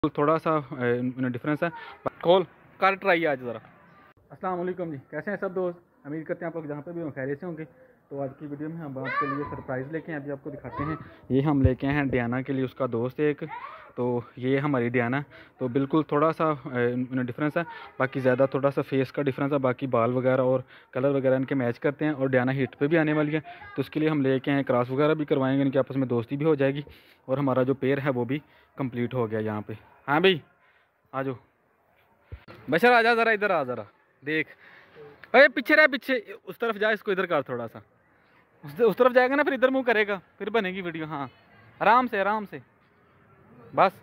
थोड़ा सा डिफरेंस है। कॉल कर ट्राई आज ज़रा। अस्सलाम वालेकुम जी, कैसे हैं सब दोस्त? उम्मीद करते हैं आप लोग जहाँ पे भी खैरियत से होंगे। तो आज की वीडियो में हम आपके लिए सरप्राइज़ लेके हैं, अभी आपको दिखाते हैं। ये हम लेके हैं डियाना के लिए, उसका दोस्त है एक। तो ये हमारी डियाना, तो बिल्कुल थोड़ा सा डिफरेंस है। बाकी ज़्यादा थोड़ा सा फेस का डिफरेंस है, बाकी बाल वगैरह और कलर वगैरह इनके मैच करते हैं। और डियाना हिट पे भी आने वाली है, तो उसके लिए हम लेके हैं, क्रॉस वगैरह भी करवाएंगे, इनके आपस में दोस्ती भी हो जाएगी और हमारा जो पेयर है वो भी कंप्लीट हो गया यहाँ पे। हाँ भाई आ जाओ, बशर आ जा ज़रा, इधर आ ज़रा देख। अरे पीछे रह, पीछे उस तरफ जा, इसको इधर कर थोड़ा सा। उस तरफ जाएगा ना, फिर इधर मुंह करेगा, फिर बनेगी वीडियो। हाँ आराम से आराम से, बस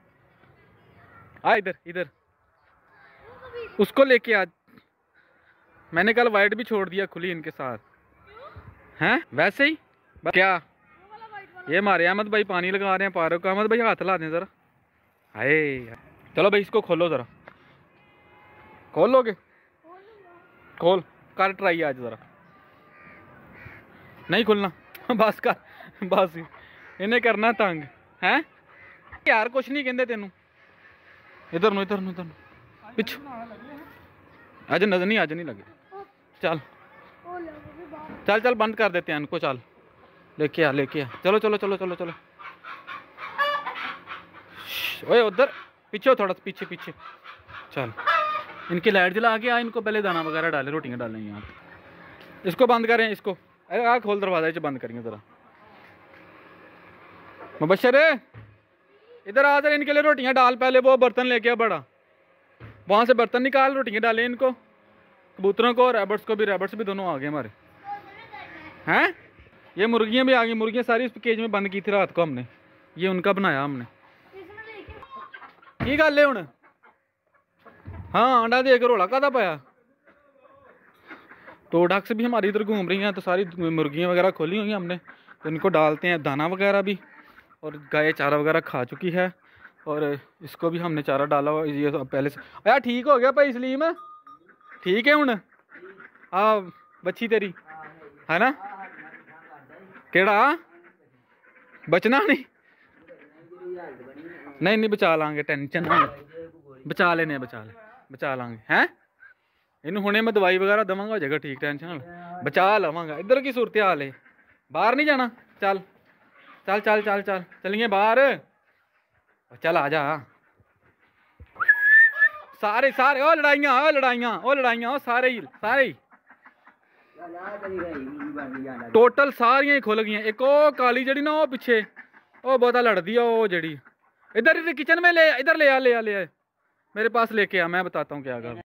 आ इधर इधर। उसको लेके आज मैंने कल वाइट भी छोड़ दिया खुली इनके साथ। हैं वैसे ही क्या ये हमारे अहमद भाई पानी लगा रहे हैं पारों को। अहमद भाई हाथ ला दें ज़रा। हाय चलो भाई इसको खोलो ज़रा, खोल लोगे? खोल कर ट्राई आज ज़रा। नहीं खुलना बस कर, बस इन्हें करना तंग है यार। कुछ नहीं कहते तेनू, इधर नु इधर नु इधर नु पिछ। अज नजर नहीं, अज नहीं लगे। चल चल चल बंद कर देते हैं इनको। चल लेके आ लेके आ, चलो चलो चलो चलो चलो। ओए उधर पीछे हो, थोड़ा पीछे पीछे। चल इनकी लाइट जला के आ, इनको पहले दाना वगैरह डाले, रोटियां डालें यहाँ। इसको बंद करें इसको। अरे आ खोल दरवाजा, बंद करेंगे ज़रा। मुबशर इधर आ जरा, इनके लिए रोटियां डाल पहले। वो बर्तन लेके आ बड़ा, वहाँ से बर्तन निकाल, रोटियां डालें इनको, कबूतरों को और रैबर्ट्स को भी। रैबर्ट्स भी दोनों आ गए हमारे। हैं ये मुर्गियाँ भी आ गई, मुर्गियाँ सारी इस केज में बंद की थी रात को हमने, ये उनका बनाया हमने। की गल है हुण? हाँ अंडा दे के रोला कादा पाया। तो डक्स भी हमारी इधर घूम रही हैं, तो सारी मुर्गियाँ वगैरह खोली हुई हैं हमने, तो इनको डालते हैं दाना वगैरह भी। और गाय चारा वगैरह खा चुकी है, और इसको भी हमने चारा डाला हुआ। ये तो पहले से यार ठीक हो गया भाई सलीम, ठीक है हुण? हाँ बच्ची तेरी है ना, केड़ा बचना नहीं? नहीं नहीं बचा लांगे, टेंशन ना, बचा लेने, बचा लांगे हैं। इन्हू हुणे मैं दवाई वगैरह देवांगा, हो जाएगा ठीक, टेंशन ना, बचा लवांगा। इधर की सूरत हाल है, बाहर नहीं जाना। चल चल चल चल चल चलिए बाहर, चल आ जा। सारे सारे ओ लड़ाइयाँ, ओ लड़ाइयाँ, ओ लड़ाइयाँ, ओ सारे ही सारे ही टोटल सारियां ही खुल गई। एक ओ काली जड़ी ना, ओ पिछे ओ बहुता लड़ती है, ओ जड़ी इधर किचन में ले, इधर ले आ ले आ ले आ, मेरे पास लेके आ, मैं बताता हूँ क्या कर।